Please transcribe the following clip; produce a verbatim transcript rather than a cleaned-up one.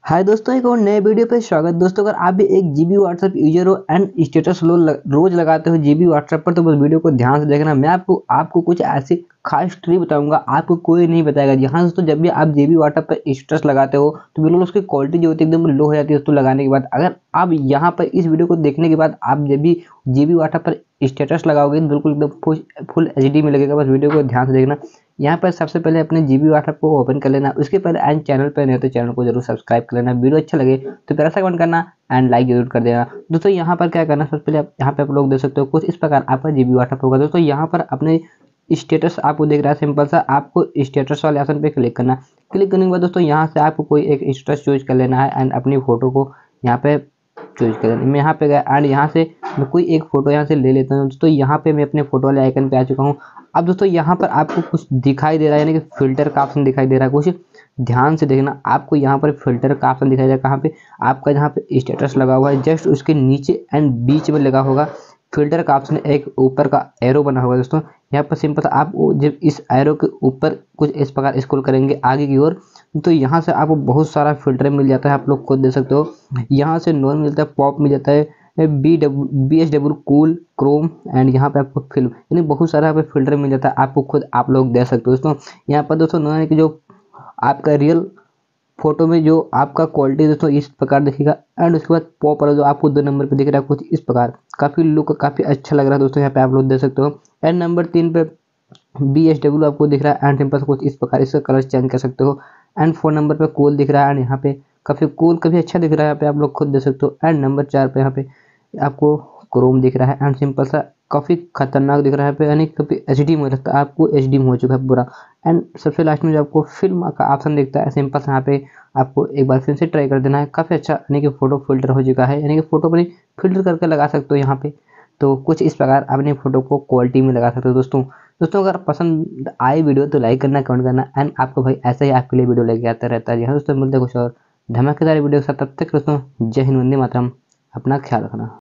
हाय दोस्तों, एक और नए वीडियो पे स्वागत। दोस्तों, अगर आप भी एक जीबी व्हाट्सएप यूजर हो एंड स्टेटस लो लग, रोज लगाते हो जीबी व्हाट्सएप पर, तो बस वीडियो को ध्यान से देखना। मैं आपको आपको कुछ ऐसी खास ट्रिक बताऊंगा, आपको कोई नहीं बताएगा। जी हाँ दोस्तों, जब भी आप जीबी व्हाट्सएप पर स्टेटस लगाते हो तो बिल्कुल उसकी क्वालिटी जो होती है एकदम लो हो जाती है दोस्तों लगाने के बाद। अगर आप यहाँ पर इस वीडियो को देखने के बाद आप जब भी जीबी व्हाट्सएप पर स्टेटस लगाओगे तो बिल्कुल एकदम फुल फुल एच डी में लगेगा। बस वीडियो को ध्यान से देखना। यहाँ पर सबसे पहले अपने जीबी व्हाट्सएप को ओपन कर लेना। उसके पहले एंड चैनल पर नहीं तो चैनल को जरूर सब्सक्राइब कर लेना। वीडियो अच्छा लगे तो प्यारा सा कमेंट करना एंड लाइक जरूर कर देना। दोस्तों यहाँ पर क्या करना, सबसे पहले आप यहाँ पे आप लोग देख सकते हो कुछ इस प्रकार आपका जीबी व्हाट्सएप होगा। दोस्तों यहाँ पर अपने स्टेटस आपको देख रहा है, सिंपल सा आपको स्टेटस वाले ऑप्शन पे क्लिक करना। क्लिक करने के बाद दोस्तों यहाँ से आपको कोई एक स्टेटस चूज कर लेना है एंड अपनी फोटो को यहाँ पे चूज कर लेना। मैं यहाँ पे गया एंड यहाँ से मैं कोई एक फोटो यहाँ से ले लेता हूँ। दोस्तों यहाँ पे मैं अपने फोटो वाले आइकन पे आ चुका हूँ। अब दोस्तों यहाँ पर आपको कुछ दिखाई दे रहा है, यानी कि फिल्टर का ऑप्शन दिखाई दे रहा है। कुछ ध्यान से देखना, आपको यहाँ पर फिल्टर का ऑप्शन दिखाई दे रहा है। कहाँ पे? आपका जहाँ पे स्टेटस लगा हुआ है जस्ट उसके नीचे एंड बीच में लगा होगा फिल्टर का ऑप्शन, एक ऊपर का एरो बना होगा। दोस्तों यहाँ पर सिंपल सा आप जब इस एरो के ऊपर कुछ इस प्रकार स्क्रॉल करेंगे आगे की ओर, तो यहाँ से आपको बहुत सारा फिल्टर मिल जाता है। आप लोग खुद देख सकते हो, यहाँ से नॉन मिलता है, पॉप मिल जाता है, B W B S W cool, chrome and यहाँ पे आपको फिल्म, यानी बहुत सारा यहाँ पे फिल्टर मिल जाता है। आपको खुद आप लोग देख सकते हो। दोस्तों यहाँ पर दोस्तों नॉन की जो आपका रियल फोटो में जो आपका क्वालिटी दोस्तों इस प्रकार दिखेगा एंड उसके बाद पॉप वाला जो आपको दो नंबर पे दिख रहा है कुछ इस प्रकार, काफ़ी लुक काफ़ी अच्छा लग रहा है। दोस्तों यहाँ पे आप लोग देख सकते हो एंड नंबर तीन पे बी एस डब्ल्यू आपको दिख रहा है एंड सिंपल कुछ इस प्रकार इसका कलर चेंज कर सकते हो। एंड फोर नंबर पे कूल दिख रहा है एंड यहाँ पे काफ़ी कूल काफ़ी अच्छा दिख रहा है। यहाँ पे आप लोग खुद देख सकते हो। एंड नंबर चार पे यहाँ पे आपको क्रोम दिख रहा है एंड सिंपल सा काफ़ी खतरनाक दिख रहा है, यानी काफ़ी एच डी में लगता है, आपको एच डी में हो चुका है पूरा। एंड सबसे लास्ट में जो आपको फिल्म का ऑप्शन दिखता है, सिंपल से यहाँ पे आपको एक बार फिर से ट्राई कर देना है। काफ़ी अच्छा यानी कि फोटो फिल्टर हो चुका है, यानी कि फोटो अपनी फिल्टर करके लगा सकते हो यहाँ पे। तो कुछ इस प्रकार अपनी फोटो को क्वालिटी में लगा सकते हो। दोस्तों दोस्तों अगर पसंद आए वीडियो तो लाइक करना, कमेंट करना एंड आपको भाई ऐसा ही आपके लिए वीडियो लेके आता रहता है। यहाँ दोस्तों मिलते हैं कुछ और धमाकेदार वीडियो के साथ। तब तक दोस्तों जय हिंद, वंदे मातरम। अपना ख्याल रखना।